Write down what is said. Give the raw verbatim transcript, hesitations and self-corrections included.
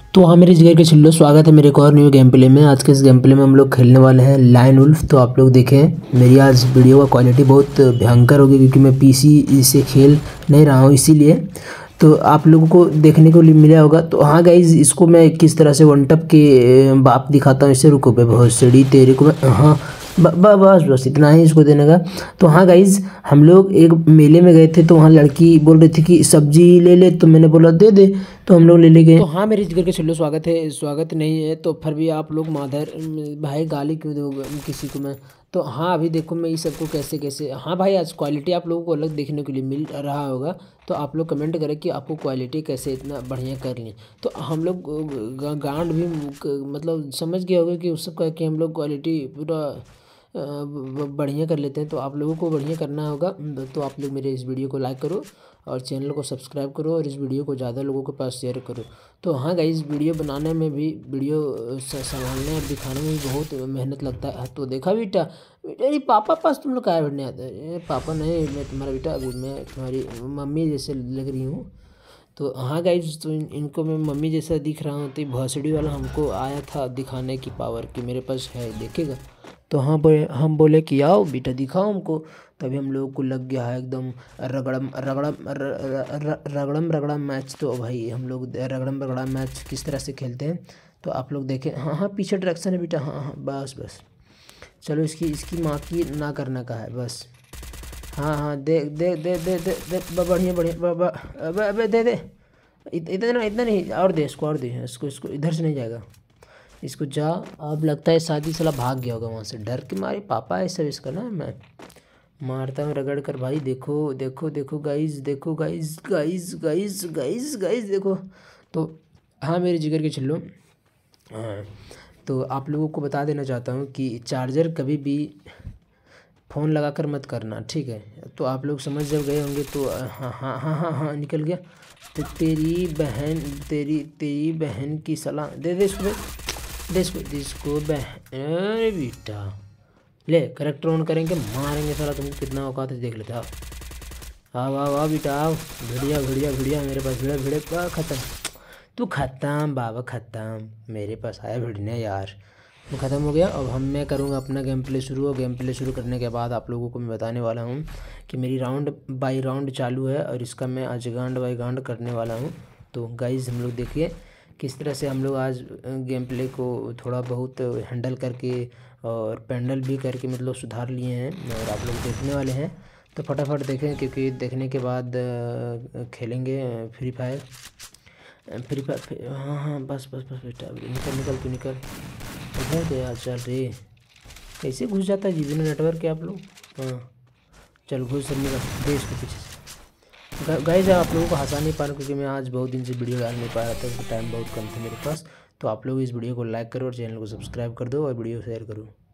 तो हाँ मेरे जिगर के छिल्लो, स्वागत है मेरे एक और न्यू गेम प्ले में। आज के इस गेम प्ले में हम लोग खेलने वाले हैं लायन वुल्फ। तो आप लोग देखें, मेरी आज वीडियो का क्वालिटी बहुत भयंकर होगी क्योंकि मैं पीसी से खेल नहीं रहा हूँ, इसीलिए तो आप लोगों को देखने को मिला होगा। तो हाँ गाइज, इसको मैं किस तरह से वन टप के बाप दिखाता हूँ। इससे रुको पे बहुत सड़ी तेरे को मैं, हाँ बस बस इतना ही इसको देने का। तो हाँ गाइज, हम लोग एक मेले में गए थे तो वहाँ लड़की बोल रही थी कि सब्जी ले ले, तो मैंने बोला दे दे, तो हम लोग ले ले गए। तो हाँ मेरे जिगर के छिल्लो, स्वागत है। स्वागत नहीं है तो फिर भी आप लोग माधर भाई गाली क्यों दोगे किसी को मैं। तो हाँ अभी देखो मैं इस सबको कैसे कैसे, हाँ भाई आज क्वालिटी आप लोगों को अलग देखने के लिए मिल रहा होगा। तो आप लोग कमेंट करें कि आपको क्वालिटी कैसे इतना बढ़िया कर लें। तो हम लोग गांड भी मतलब समझ गए होंगे कि उस सब का कि हम लोग क्वालिटी पूरा बढ़िया कर लेते हैं। तो आप लोगों को बढ़िया करना होगा। तो आप लोग मेरे इस वीडियो को लाइक करो और चैनल को सब्सक्राइब करो और इस वीडियो को ज़्यादा लोगों के पास शेयर करो। तो हाँ गाइस, वीडियो बनाने में भी, वीडियो संभालने और दिखाने में भी बहुत मेहनत लगता है। तो देखा बेटा, अरे पापा पास तुम लोग क्या बैठने आते हैं? पापा नहीं, मैं तुम्हारा बेटा, अभी मैं तुम्हारी मम्मी जैसे लग रही हूँ। तो हाँ गाइस, तो इन, इनको मैं मम्मी जैसा दिख रहा हूँ। तो भोसड़ी वाला हमको आया था दिखाने की पावर कि मेरे पास है, देखेगा। तो हाँ बोले, हम बोले कि आओ बेटा दिखाओ हमको। तभी हम लोगों को लग गया है एकदम रगड़म रगड़म रगड़म रगड़ा मैच। तो भाई हम लोग रगड़म रगड़ा मैच किस तरह से खेलते हैं तो आप लोग देखें। हाँ हाँ पीछे डायरेक्शन है बेटा, हाँ हाँ बस बस चलो, इसकी इसकी माँ की ना करने का है बस। हाँ हाँ दे दे दे दे दे दे बढ़िया बढ़िया, अबे अबे दे दे, इतना इतना नहीं, और दे इसको, और दे इसको, इसको इधर से नहीं जाएगा, इसको जा। अब लगता है शादी साला भाग गया होगा वहाँ से, डर के मारे। पापा है सब इसका ना, मैं मारता हूँ रगड़ कर भाई। देखो देखो देखो गाइज, देखो guys guys guys guys guys देखो। तो हाँ मेरे जिगर के छिल्लो, हाँ तो आप लोगों को बता देना चाहता हूँ कि चार्जर कभी भी फ़ोन लगा कर मत करना, ठीक है। तो आप लोग समझ जब गए होंगे तो हाँ हाँ हाँ हाँ हाँ निकल गया। तो तेरी बहन तेरी तेरी बहन की सलाह दे दे इसको, इसको इसको बहन। अरे बेटा ले, करेक्टर ऑन करेंगे, मारेंगे साला तुमको, कितना औकात है देख लेते। आओ आओ आओ आओ बेटा आओ, भिड़िया भिड़िया भिड़िया मेरे पास, भिड़े भिड़े ख़त्म। तू ख़त्म बाबा ख़त्म, मेरे पास आया भिड़ने यार, वो ख़त्म हो गया। अब हम मैं करूँगा अपना गेम प्ले शुरू। और गेम प्ले शुरू करने के बाद आप लोगों को मैं बताने वाला हूँ कि मेरी राउंड बाई राउंड चालू है और इसका मैं आज गांड बाई गांड करने वाला हूँ। तो गाइज़ हम लोग देखिए किस तरह से हम लोग आज गेम प्ले को थोड़ा बहुत हैंडल करके और पैंडल भी करके मतलब सुधार लिए हैं और आप लोग देखने वाले हैं। तो फटाफट देखें क्योंकि देखने के बाद खेलेंगे फ्री फायर फ्री फायर हाँ हाँ बस बस बस बेटा, निकल निकल तू निकल, इधर दे यार। चल रे, कैसे घुस जाता है जीबी नेटवर्क के आप लोग। हाँ चल घुस सब निकल दे इसको पीछे से। गाइस आप लोगों को हंसा नहीं पा रहा क्योंकि मैं आज बहुत दिन से वीडियो डाल नहीं पा रहा था, टाइम बहुत कम था मेरे पास। तो आप लोग इस वीडियो को लाइक करो और चैनल को सब्सक्राइब कर दो और वीडियो शेयर करो।